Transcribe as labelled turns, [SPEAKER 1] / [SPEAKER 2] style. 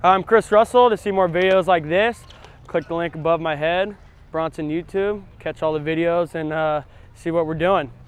[SPEAKER 1] I'm Chris Russell. To see more videos like this, click the link above my head, Bronson YouTube. Catch all the videos and see what we're doing.